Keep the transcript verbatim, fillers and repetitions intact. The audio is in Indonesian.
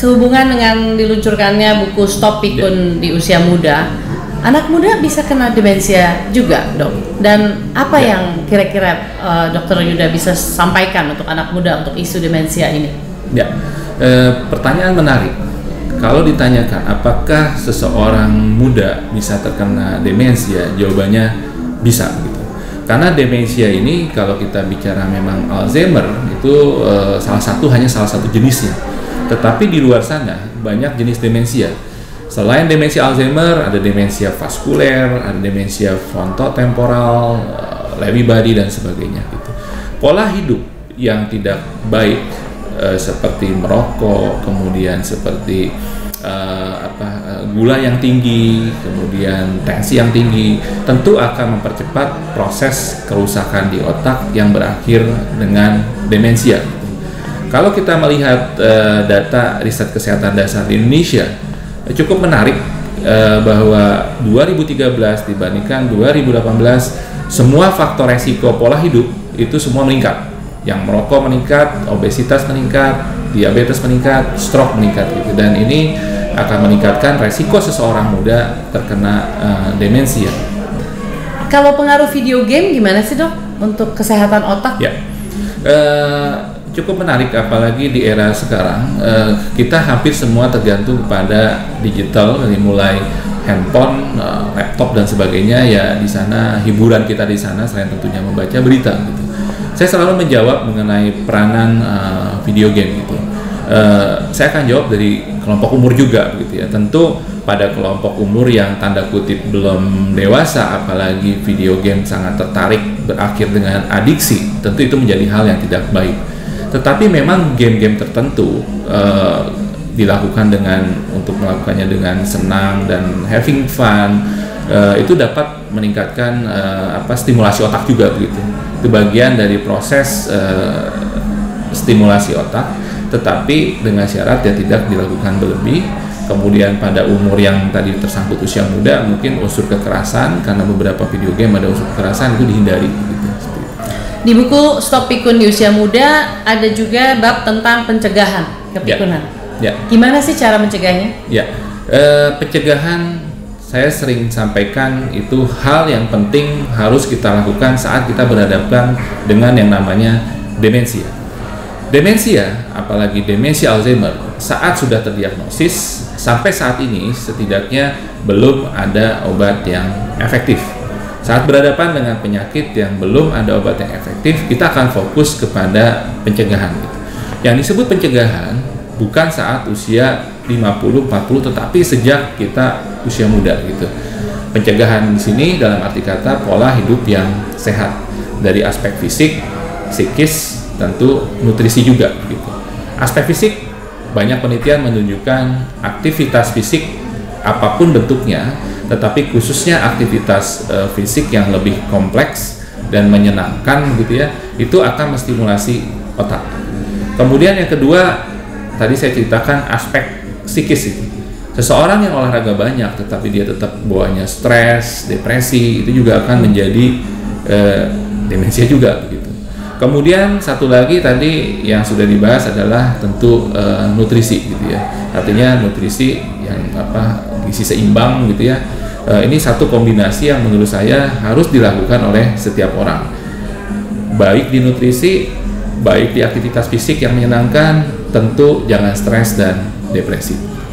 sehubungan dengan diluncurkannya buku Stop Pikun di Usia Muda, anak muda bisa kena demensia juga, Dok. Dan apa ya. yang kira-kira uh, Dokter Yuda bisa sampaikan untuk anak muda untuk isu demensia ini? Ya, e, pertanyaan menarik. Kalau ditanyakan apakah seseorang muda bisa terkena demensia, jawabannya bisa gitu. Karena demensia ini kalau kita bicara memang Alzheimer itu e, salah satu hanya salah satu jenisnya. Tetapi di luar sana banyak jenis demensia. Selain demensia Alzheimer, ada demensia vaskuler, ada demensia frontotemporal, Lewy body dan sebagainya gitu. Pola hidup yang tidak baik e, seperti merokok, kemudian seperti e, apa e, gula yang tinggi, kemudian tensi yang tinggi, tentu akan mempercepat proses kerusakan di otak yang berakhir dengan demensia. Kalau kita melihat e, data riset kesehatan dasar di Indonesia, cukup menarik eh, bahwa dua ribu tiga belas dibandingkan dua ribu delapan belas semua faktor resiko pola hidup itu semua meningkat. Yang merokok meningkat, obesitas meningkat, diabetes meningkat, stroke meningkat gitu. Dan ini akan meningkatkan resiko seseorang muda terkena eh, demensia. Kalau pengaruh video game gimana sih, Dok, untuk kesehatan otak? Ya. Eh, Cukup menarik, apalagi di era sekarang eh, kita hampir semua tergantung kepada digital, dari mulai handphone, eh, laptop dan sebagainya. Ya di sana hiburan kita di sana selain tentunya membaca berita gitu. Saya selalu menjawab mengenai peranan eh, video game gitu. Eh, saya akan jawab dari kelompok umur juga gitu ya. Tentu pada kelompok umur yang tanda kutip belum dewasa, apalagi video game sangat tertarik berakhir dengan adiksi, tentu itu menjadi hal yang tidak baik. Tetapi memang game-game tertentu uh, dilakukan dengan untuk melakukannya dengan senang dan having fun, uh, itu dapat meningkatkan uh, apa stimulasi otak juga begitu. Itu bagian dari proses uh, stimulasi otak, tetapi dengan syarat ya tidak dilakukan berlebih. Kemudian pada umur yang tadi tersangkut usia muda, mungkin unsur kekerasan, karena beberapa video game ada unsur kekerasan, itu dihindari gitu. Di buku Stop Pikun di Usia Muda ada juga bab tentang pencegahan kepikunan. Ya. Ya. Gimana sih cara mencegahnya? Ya, e, pencegahan saya sering sampaikan itu hal yang penting harus kita lakukan saat kita berhadapan dengan yang namanya demensia. Demensia, apalagi demensia Alzheimer, saat sudah terdiagnosis sampai saat ini setidaknya belum ada obat yang efektif. Saat berhadapan dengan penyakit yang belum ada obat yang efektif, kita akan fokus kepada pencegahan. Gitu. Yang disebut pencegahan bukan saat usia lima puluh, empat puluh, tetapi sejak kita usia muda gitu. Pencegahan di sini dalam arti kata pola hidup yang sehat dari aspek fisik, psikis, tentu nutrisi juga gitu. Aspek fisik, banyak penelitian menunjukkan aktivitas fisik apapun bentuknya, tetapi khususnya aktivitas e, fisik yang lebih kompleks dan menyenangkan gitu ya, itu akan menstimulasi otak. Kemudian yang kedua, tadi saya ceritakan aspek psikis itu. Seseorang yang olahraga banyak tetapi dia tetap bawaannya stres, depresi, itu juga akan menjadi e, demensia juga begitu. Kemudian satu lagi tadi yang sudah dibahas adalah tentu e, nutrisi gitu ya. Artinya nutrisi yang apa gizi seimbang gitu ya. E, ini satu kombinasi yang menurut saya harus dilakukan oleh setiap orang. Baik di nutrisi, baik di aktivitas fisik yang menyenangkan, tentu jangan stres dan depresi.